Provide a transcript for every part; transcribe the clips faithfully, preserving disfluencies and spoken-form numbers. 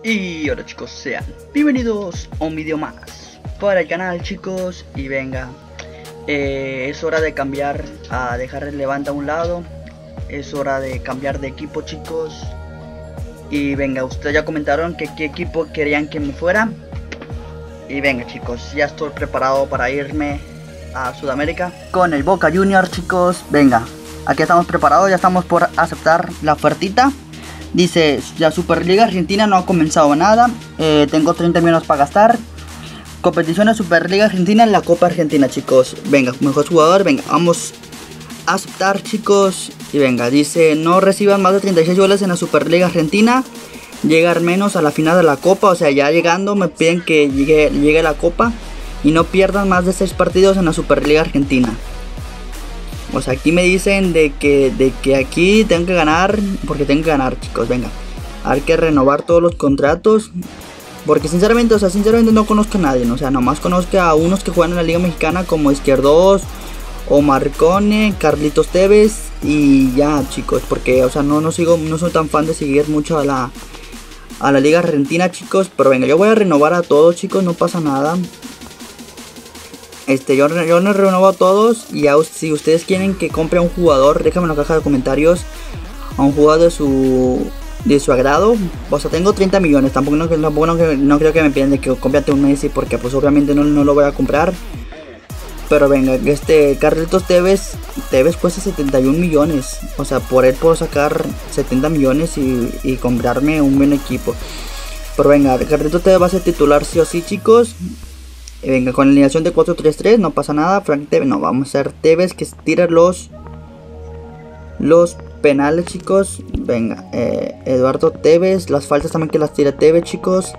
Y hola chicos, sean bienvenidos a un video más para el canal, chicos. Y venga, eh, es hora de cambiar, a dejar el Levante a un lado. Es hora de cambiar de equipo, chicos. Y venga, ustedes ya comentaron que qué equipo querían que me fuera. Y venga chicos, ya estoy preparado para irme a Sudamérica con el Boca Juniors, chicos. Venga, aquí estamos preparados, ya estamos por aceptar la ofertita. Dice, la Superliga Argentina no ha comenzado nada, eh, tengo treinta millones para gastar. Competición de Superliga Argentina en la Copa Argentina, chicos. Venga, mejor jugador, venga, vamos a aceptar, chicos. Y venga, dice, no reciban más de treinta y seis goles en la Superliga Argentina. Llegar menos a la final de la Copa, o sea, ya llegando me piden que llegue, llegue a la Copa. Y no pierdan más de seis partidos en la Superliga Argentina. O sea, aquí me dicen de que, de que aquí tengo que ganar, porque tengo que ganar, chicos, venga. Hay que renovar todos los contratos. Porque sinceramente, o sea, sinceramente no conozco a nadie, ¿no? O sea, nomás conozco a unos que juegan en la Liga Mexicana como Izquierdos, o Marcone, Carlitos Tevez y ya, chicos. Porque, o sea, no, no sigo, no soy tan fan de seguir mucho a la, a la Liga Argentina, chicos. Pero venga, yo voy a renovar a todos, chicos, no pasa nada. Este, yo, yo no renuevo a todos. Y a, si ustedes quieren que compre a un jugador, déjame en la caja de comentarios a un jugador de su de su agrado. O sea, tengo treinta millones. Tampoco no, tampoco no, no creo que me pidan de que cómprate un Messi, porque pues obviamente no, no lo voy a comprar. Pero venga, este Carlitos Tevez Tevez cuesta setenta y un millones. O sea, por él puedo sacar setenta millones y, y comprarme un buen equipo. Pero venga, Carlitos Tevez va a ser titular sí o sí, chicos. Venga, con alineación de cuatro tres tres, no pasa nada. Frank Tevez, no, vamos a hacer Tevez que tira los Los penales, chicos. Venga, eh, Eduardo Tevez. Las faltas también que las tira Tevez, chicos.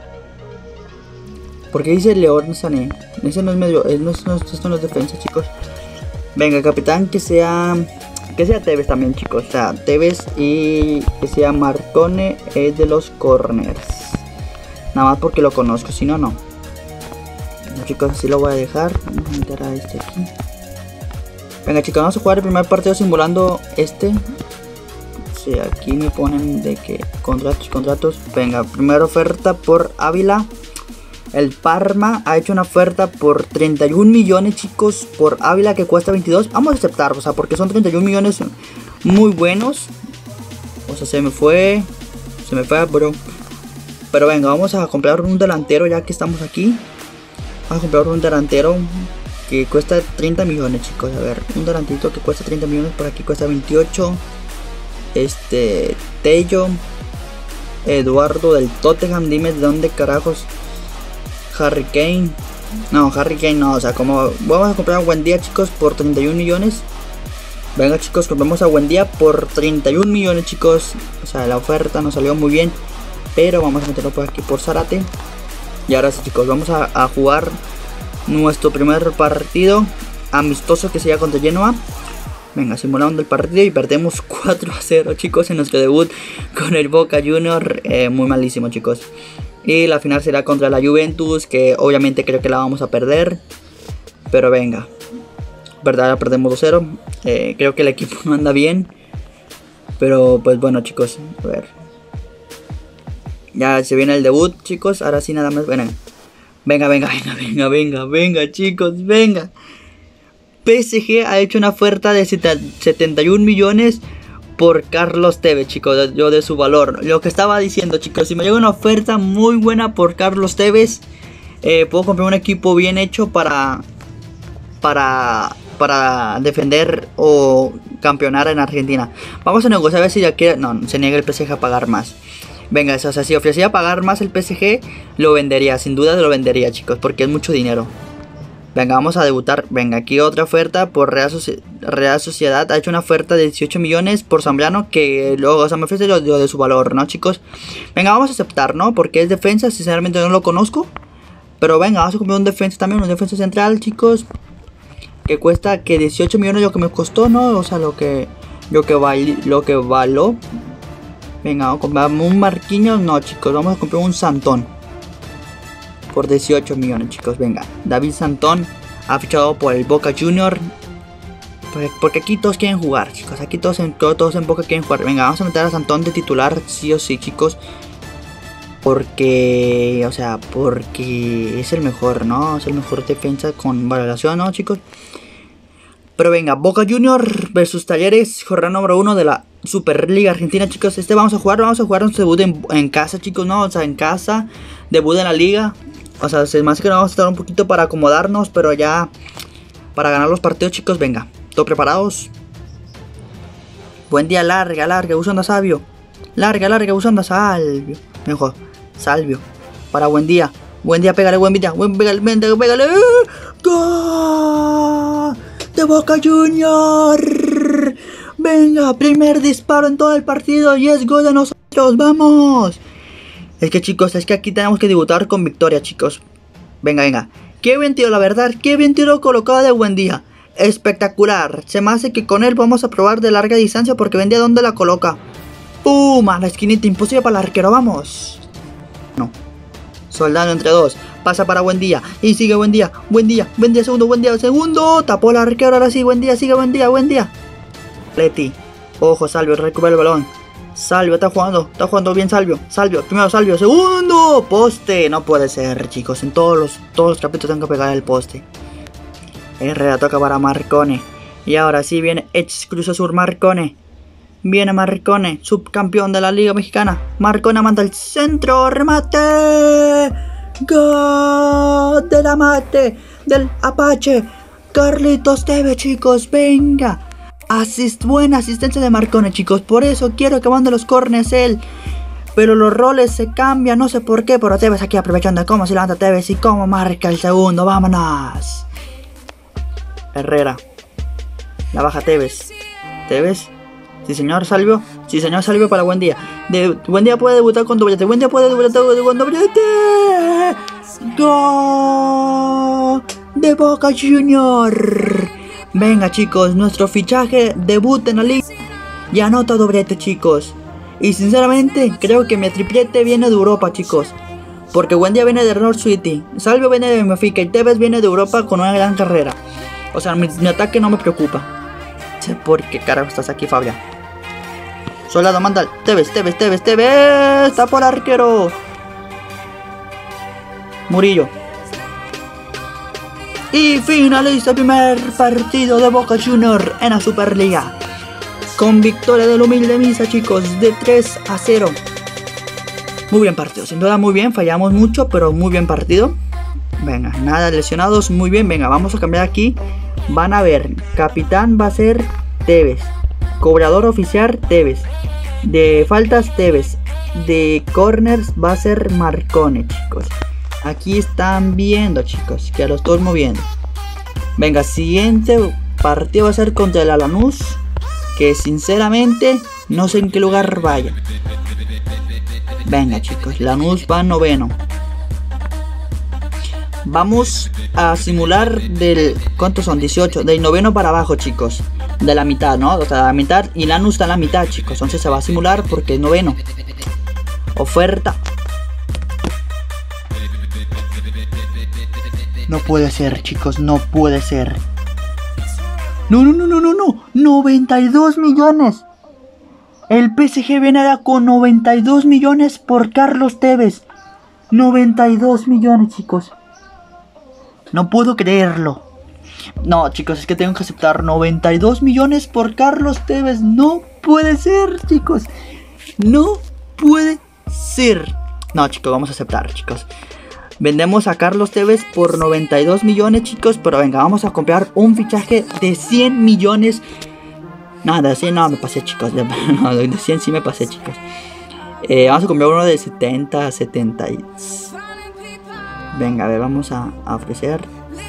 Porque dice León Sané. Ese no es medio, no es, no es, esto no es defensa, chicos. Venga, capitán que sea Que sea Tevez también, chicos. O sea, Tevez y que sea Marcone es de los corners. Nada más porque lo conozco, si no, no. Chicos, así lo voy a dejar. Vamos a meter a este aquí. Venga, chicos, vamos a jugar el primer partido simulando este. Sí, aquí me ponen de que contratos, contratos. Venga, primera oferta por Ávila. El Parma ha hecho una oferta por treinta y un millones, chicos, por Ávila, que cuesta veintidós. Vamos a aceptar, o sea, porque son treinta y un millones muy buenos. O sea, se me fue. Se me fue, bro. Pero venga, vamos a comprar un delantero ya que estamos aquí. Vamos a comprar un delantero que cuesta treinta millones, chicos. A ver, un delantito que cuesta treinta millones. Por aquí cuesta veintiocho. Este, Tello, Eduardo del Tottenham. Dime de dónde carajos. Harry Kane. No, Harry Kane no. O sea, como vamos a comprar a Buendía, chicos, por treinta y un millones. Venga, chicos, compramos a Buendía por treinta y un millones, chicos. O sea, la oferta nos salió muy bien. Pero vamos a meterlo por aquí por Zárate. Y ahora sí, chicos, vamos a, a jugar nuestro primer partido amistoso que sería contra Genoa. Venga, simulando el partido y perdemos cuatro a cero, chicos, en nuestro debut con el Boca Juniors. Eh, muy malísimo, chicos. Y la final será contra la Juventus, que obviamente creo que la vamos a perder. Pero venga, verdad, perdemos dos cero. Eh, creo que el equipo no anda bien. Pero pues bueno, chicos, a ver. Ya se viene el debut, chicos. Ahora sí nada más. Venga, venga, venga, venga, venga, venga, venga, chicos, venga. P S G ha hecho una oferta de setenta y un millones por Carlos Tevez, chicos. Yo de su valor. Lo que estaba diciendo, chicos. Si me llega una oferta muy buena por Carlos Tevez, eh, puedo comprar un equipo bien hecho para Para Para defender o campeonar en Argentina. Vamos a negociar a ver si ya quiere. No, se niega el P S G a pagar más. Venga, o sea, si ofrecía pagar más el P S G, lo vendería, sin duda lo vendería, chicos, porque es mucho dinero. Venga, vamos a debutar. Venga, aquí otra oferta por Real, Soci Real Sociedad. Ha hecho una oferta de dieciocho millones por Zambrano, que luego, o sea, me ofrece lo, lo de su valor, ¿no, chicos? Venga, vamos a aceptar, ¿no? Porque es defensa, sinceramente no lo conozco. Pero venga, vamos a comprar un defensa también, un defensa central, chicos. Que cuesta que dieciocho millones lo que me costó, ¿no? O sea, lo que, lo que, val lo que való. Venga, vamos a comprar un Marquinhos. No, chicos, vamos a comprar un Santón por dieciocho millones, chicos. Venga, David Santón ha fichado por el Boca Junior. Porque aquí todos quieren jugar, chicos. Aquí todos en, todos en Boca quieren jugar. Venga, vamos a meter a Santón de titular, sí o sí, chicos. Porque, o sea, porque es el mejor, ¿no? Es el mejor defensa con valoración, ¿no, chicos? Pero venga, Boca Juniors versus Talleres, jornada número uno de la Superliga Argentina, chicos. Este vamos a jugar, vamos a jugar un debut en, en casa, chicos, ¿no? O sea, en casa, debut en la liga. O sea, más que no vamos a estar un poquito para acomodarnos, pero ya para ganar los partidos, chicos, venga. ¿Todos preparados? Buen día, larga, larga, usando a Sabio. Larga, larga, usando a Salvio. Mejor, Salvio. Para buen día. Buen día, pégale, buen día. Buen, pégale, pégale, pégale. ¡Gol! De Boca Juniors. Venga, primer disparo en todo el partido y es gol de nosotros. ¡Vamos! Es que, chicos, es que aquí tenemos que debutar con victoria, chicos. Venga, venga. Qué buen tiro, la verdad. Qué bien tiro colocado de buen día. Espectacular. Se me hace que con él vamos a probar de larga distancia porque buen día dónde la coloca. ¡Pum! A la esquinita, imposible para el arquero, vamos. No. Soldado entre dos. Pasa para buen día. Y sigue buen día. Buen día. Buen día. Segundo. Buen día. Segundo. Tapó el arquero. Ahora sí. Buen día. Sigue buen día. Buen día. Leti. Ojo, Salvio. Recupera el balón. Salvio. Está jugando. Está jugando bien Salvio. Salvio. Primero Salvio. Segundo. Poste. No puede ser, chicos. En todos los, todos los capítulos tengo que pegar el poste. Herrera toca para Marcone. Y ahora sí viene Ex Cruz Azul Marcone. Viene Marcone, subcampeón de la Liga Mexicana. Marcone manda el centro, remate. Gol del Amate, del Apache. Carlitos Tevez, chicos, venga. Asist, buena asistencia de Marcone, chicos. Por eso quiero que mande los corners él. Pero los roles se cambian, no sé por qué. Pero Tevez aquí aprovechando cómo se levanta Tevez y cómo marca el segundo. Vámonos. Herrera. La baja Tevez. Tevez. Sí, señor Salvio. Sí, señor Salvio para buen día. De, buen día puede debutar con doblete. Buen día puede debutar con doblete. ¡Gol! De Boca Juniors. Venga, chicos. Nuestro fichaje debuta en la liga. Y anota doblete, chicos. Y sinceramente, creo que mi triplete viene de Europa, chicos. Porque buen día viene de North City. Salvio viene de Benfica. Y Tevez viene de Europa con una gran carrera. O sea, mi, mi ataque no me preocupa. ¿Por qué carajo estás aquí, Fabián? Soldado, manda. Tevez, Tevez, Tevez, Tevez. Está por arquero. Murillo. Y finaliza el primer partido de Boca Juniors en la Superliga. Con victoria del humilde Misa, chicos, de tres a cero. Muy bien partido, sin duda muy bien. Fallamos mucho, pero muy bien partido. Venga, nada lesionados, muy bien. Venga, vamos a cambiar aquí. Van a ver, capitán va a ser Tevez. Cobrador oficial Tevez. De faltas Tevez. De corners va a ser Marcone, chicos. Aquí están viendo, chicos, que lo estoy moviendo. Venga, siguiente partido va a ser contra el Lanús. Que sinceramente no sé en qué lugar vaya. Venga, chicos, Lanús va noveno. Vamos a simular del... ¿Cuántos son? dieciocho. Del noveno para abajo, chicos. De la mitad, ¿no? O sea, de la mitad. Y Lanús está en la mitad, chicos. Entonces se va a simular porque es noveno. Oferta. No puede ser, chicos. No puede ser. No, no, no, no, no, no. noventa y dos millones. El P S G viene ahora con noventa y dos millones por Carlos Tevez. noventa y dos millones, chicos. No puedo creerlo. No, chicos, es que tengo que aceptar noventa y dos millones por Carlos Tevez. No puede ser, chicos. No puede ser. No, chicos, vamos a aceptar, chicos. Vendemos a Carlos Tevez por noventa y dos millones, chicos. Pero venga, vamos a comprar un fichaje de cien millones. No, de cien no me pasé, chicos. De, no, de cien sí me pasé, chicos. Eh, vamos a comprar uno de setenta, setenta y... Venga, a ver, vamos a, a ofrecer.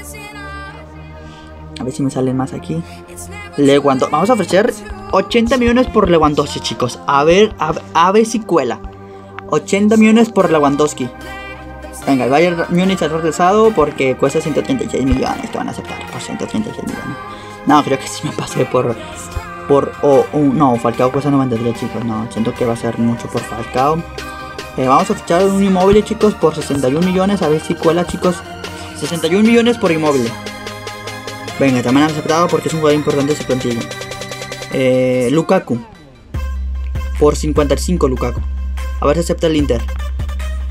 A ver si me salen más aquí. Lewandowski. Vamos a ofrecer ochenta millones por Lewandowski, chicos. A ver, a, a ver si cuela. ochenta millones por Lewandowski. Venga, el Bayern Múnich ha regresado porque cuesta ciento treinta y seis millones. Te van a aceptar por ciento treinta y seis millones. No, creo que sí me pasé por... Por... Oh, oh, no, Falcao cuesta noventa y tres, chicos. No, siento que va a ser mucho por Falcao. Eh, vamos a fichar un inmóvil, chicos, por sesenta y un millones. A ver si cuela, chicos. sesenta y un millones por inmóvil. Venga, también han aceptado porque es un jugador importante ese plantilla. Eh, Lukaku. Por cincuenta y cinco, Lukaku. A ver si acepta el Inter.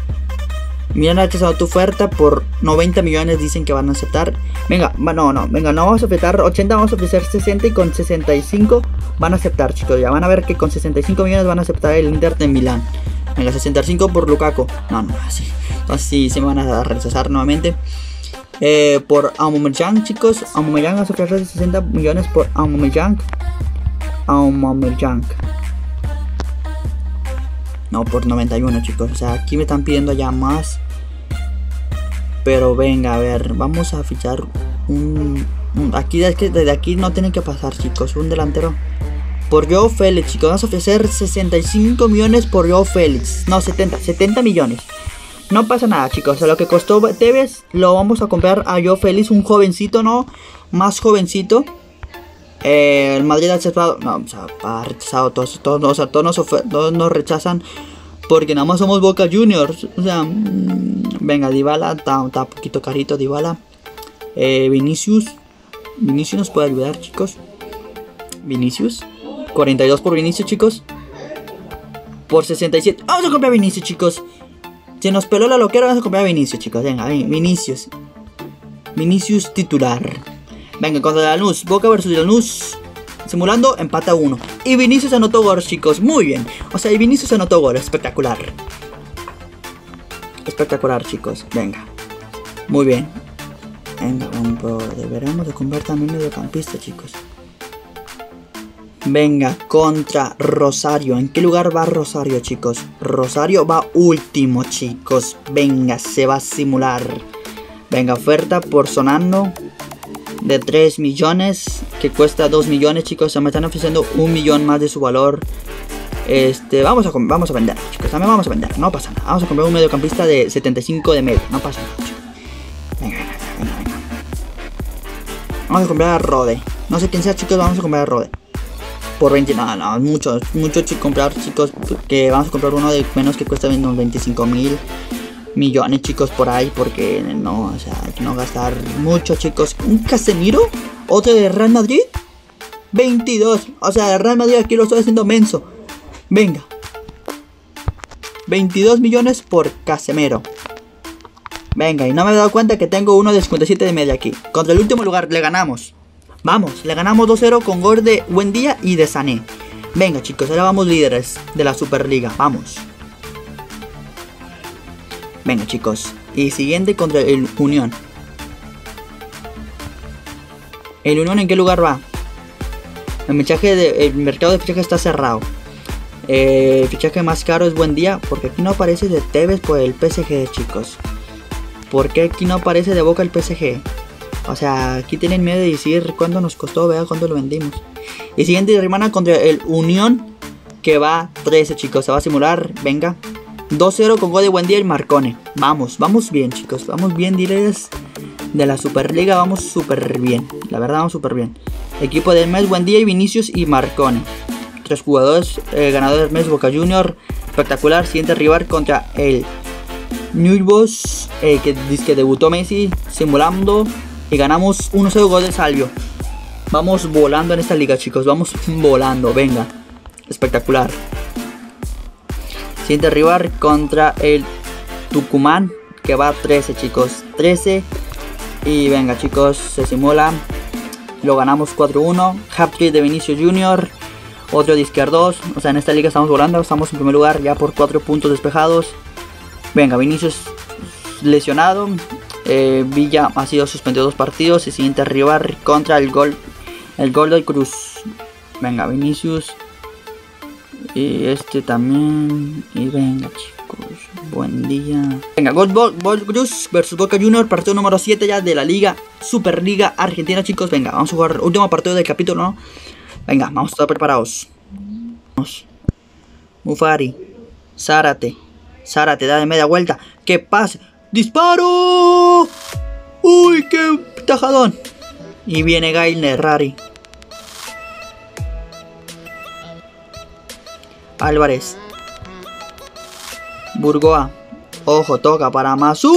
Milan ha rechazado tu oferta por noventa millones, dicen que van a aceptar. Venga, no, no, venga, no vamos a aceptar ochenta, vamos a ofrecer sesenta y con sesenta y cinco van a aceptar, chicos. Ya van a ver que con sesenta y cinco millones van a aceptar el Inter de Milán. Venga, sesenta y cinco por Lukaku. No, no, así. Entonces sí, se me van a rechazar nuevamente. Eh, por Aubameyang, chicos. Aubameyang vamos a ofrecer sesenta millones por Aubameyang. Aubameyang. No, por noventa y uno, chicos. O sea, aquí me están pidiendo ya más. Pero venga, a ver. Vamos a fichar un... un aquí, es que desde aquí no tienen que pasar, chicos. Un delantero. Por Joao Félix, chicos. Vamos a ofrecer sesenta y cinco millones por Joao Félix. No, setenta. setenta millones. No pasa nada, chicos. O sea, lo que costó Tevez lo vamos a comprar a Joao Félix. Un jovencito, ¿no? Más jovencito. Eh, el Madrid ha rechazado, no, o sea, ha rechazado todos, todos, o sea, todos, nos, todos nos rechazan porque nada más somos Boca Juniors. O sea, mmm, venga, Dybala, está un poquito carito Dybala. Eh, Vinicius, Vinicius nos puede ayudar, chicos. Vinicius, cuarenta y dos por Vinicius, chicos. Por sesenta y siete, vamos a comprar a Vinicius, chicos. Se nos peló la loquera, vamos a comprar a Vinicius, chicos. Venga, ven, Vinicius, Vinicius titular. Venga, contra Lanús, Boca versus Lanús. Simulando, empata uno. Y Vinicius anotó gol, chicos, muy bien. O sea, y Vinicius anotó gol, espectacular. Espectacular, chicos, venga. Muy bien. Venga, deberemos de comprar también mediocampista, chicos. Venga, contra Rosario. ¿En qué lugar va Rosario, chicos? Rosario va último, chicos. Venga, se va a simular. Venga, oferta por Sonando de tres millones, que cuesta dos millones, chicos. Se me están ofreciendo un millón más de su valor. Este, vamos a, vamos a vender, chicos. También vamos a vender, no pasa nada. Vamos a comprar un mediocampista de setenta y cinco de medio, no pasa nada, chicos. Venga, venga, venga. Vamos a comprar a Rode. No sé quién sea, chicos, vamos a comprar a Rode. Por veinte, no, no, mucho, mucho comprar, chicos. Que vamos a comprar uno de menos que cuesta unos veinticinco mil millones, chicos, por ahí, porque no, o sea, hay que no gastar mucho, chicos. Un Casemiro, otro de Real Madrid, veintidós, o sea, el Real Madrid aquí lo estoy haciendo menso. Venga, veintidós millones por Casemiro. Venga, y no me he dado cuenta que tengo uno de cincuenta y siete de media aquí. Contra el último lugar le ganamos. Vamos, le ganamos dos cero con gol de Buendía y de Sané. Venga, chicos, ahora vamos líderes de la Superliga, vamos. Venga, chicos, y siguiente contra el Unión. ¿El Unión en qué lugar va? El, fichaje de, el mercado de fichaje está cerrado. Eh, el fichaje más caro es Buendía, porque aquí no aparece de Tevez por el P S G, chicos. ¿Por qué aquí no aparece de Boca el P S G? O sea, aquí tienen miedo de decir cuánto nos costó, vea cuánto lo vendimos. Y siguiente hermana contra el Unión, que va trece, chicos, se va a simular, venga. dos cero con gol de Buendía y Marcone. Vamos, vamos bien, chicos. Vamos bien, diles. De la Superliga vamos súper bien. La verdad, vamos súper bien. Equipo del mes, Buendía y Vinicius y Marcone. Tres jugadores. Eh, ganador del mes, Boca Junior. Espectacular. Siguiente rival contra el Newell's. Eh, que dice que debutó Messi. Simulando. Y ganamos uno cero gol de Salvio. Vamos volando en esta liga, chicos. Vamos volando. Venga. Espectacular. Siguiente rival contra el Tucumán, que va trece, chicos, trece. Y venga, chicos, se simula. Lo ganamos cuatro uno. Hat-trick de Vinicius Junior. Otro de izquierdos. O sea, en esta liga estamos volando. Estamos en primer lugar ya por cuatro puntos despejados. Venga, Vinicius lesionado. eh, Villa ha sido suspendido dos partidos. Y siguiente rival contra el gol El gol del Cruz. Venga, Vinicius. Y este también. Y venga, chicos, buen día. Venga, Gol, Gol, Gol Cruz versus Boca Junior. Partido número siete ya de la Liga Superliga Argentina, chicos. Venga, vamos a jugar último partido del capítulo, ¿no? Venga, vamos a estar preparados. Vamos. Mufari. Zárate. Zárate, da de media vuelta. ¡Qué pase! ¡Disparo! ¡Uy, qué tajadón! Y viene Gainer Rari. Álvarez. Burgoa. Ojo, toca para Masur.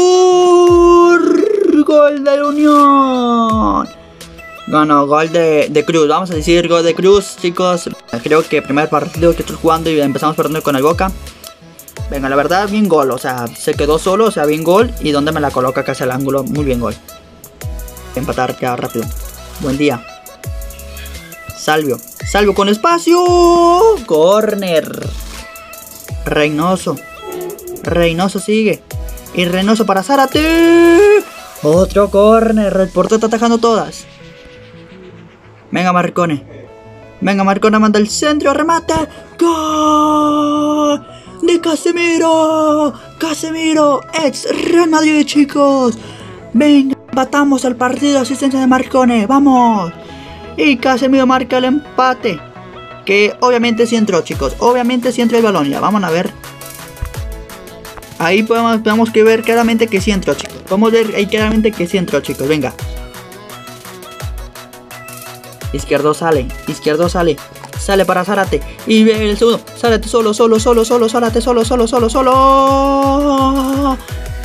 Gol de la Unión. Ganó, gol de, de Cruz. Vamos a decir gol de Cruz, chicos. Creo que primer partido que estoy jugando y empezamos perdiendo con el Boca. Venga, la verdad, bien gol. O sea, se quedó solo, o sea, bien gol. Y donde me la coloca casi al ángulo. Muy bien gol. Empatar ya rápido. Buen día. Salvio. Salvio con espacio. Corner. Reynoso. Reynoso sigue. Y Reynoso para Zárate. Otro corner. El portero está atajando todas. Venga, Marcone. Venga, Marcone manda el centro. Remate. ¡Gol! De Casemiro. Casemiro. Ex Real Madrid, chicos. Venga, empatamos el partido. Asistencia de Marcone. Vamos. Y Casemiro marca el empate. Que obviamente sí entró, chicos. Obviamente sí entró el balón. Ya, vamos a ver. Ahí podemos, podemos que ver claramente que sí entró, chicos. Podemos ver ahí claramente que sí entró, chicos. Venga. Izquierdo sale. Izquierdo sale. Sale para Zárate. Y ve el segundo. Zárate solo, solo, solo, solo. Zárate solo, solo, solo, solo.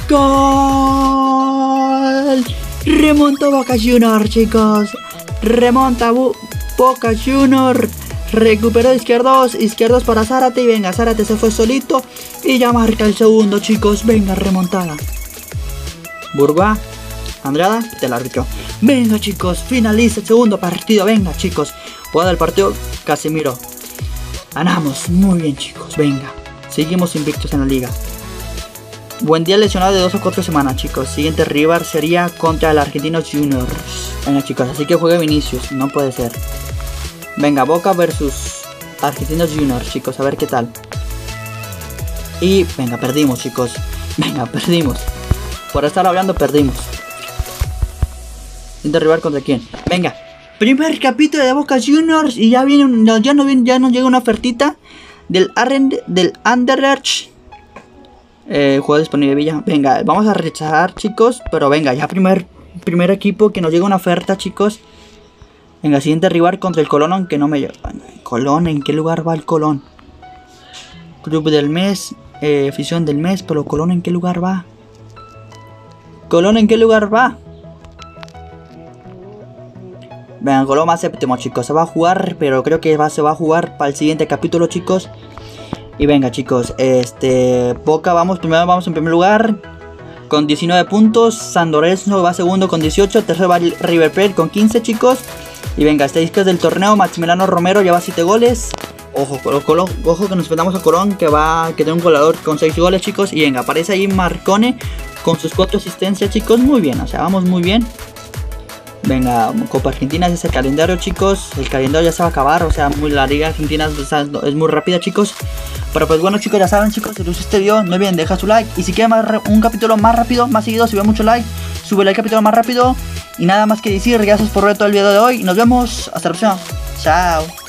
¡Gol! Remonta Boca Juniors, chicos. Remonta Boca Juniors. Recuperó izquierdos. Izquierdos para Zárate. Y venga, Zárate se fue solito. Y ya marca el segundo, chicos. Venga, remontada. Burba. Andrada, te la árbitro. Venga, chicos, finaliza el segundo partido. Venga, chicos. Jugada del partido, Casemiro. Ganamos, muy bien, chicos. Venga, seguimos invictos en la liga. Buen día lesionado de dos o cuatro semanas, chicos. Siguiente rival sería contra el Argentinos Juniors. Venga, chicos, así que juegue Vinicius. No puede ser. Venga, Boca versus Argentinos Juniors, chicos. A ver qué tal. Y venga, perdimos, chicos. Venga, perdimos. Por estar hablando, perdimos. Derribar contra quién. Venga, primer capítulo de Boca Juniors. Y ya viene, no, ya, no viene, ya nos llega una ofertita del Arrend, del Anderlecht. Eh, juego disponible Villa. Venga, vamos a rechazar, chicos. Pero venga, ya primer, primer equipo que nos llega una oferta, chicos. Venga, siguiente rival contra el Colón, aunque no me llega. Colón, ¿en qué lugar va el Colón? Club del mes, eh, afición del mes. Pero Colón, ¿en qué lugar va? Colón, ¿en qué lugar va? Venga, Colón va séptimo, chicos. Se va a jugar, pero creo que va, se va a jugar para el siguiente capítulo, chicos. Y venga, chicos, este Boca, vamos, primero vamos en primer lugar con diecinueve puntos. San Lorenzo va segundo con dieciocho. Tercero va River Plate con quince, chicos. Y venga, estadísticas del torneo. Maximiliano Romero lleva siete goles. Ojo, Colón, ojo que nos enfrentamos a Colón, que va que tiene un goleador con seis goles, chicos. Y venga, aparece ahí Marcone con sus cuatro asistencias, chicos. Muy bien, o sea, vamos muy bien. Venga, Copa Argentina es ese calendario, chicos. El calendario ya se va a acabar, o sea, muy, la liga argentina es, es muy rápida, chicos. Pero pues bueno, chicos, ya saben, chicos, si les gustó este video, no olviden dejar su like. Y si quieren más, un capítulo más rápido, más seguido, si ven mucho like, sube el capítulo más rápido. Y nada más que decir, gracias por ver todo el video de hoy. Y nos vemos hasta la próxima. Chao.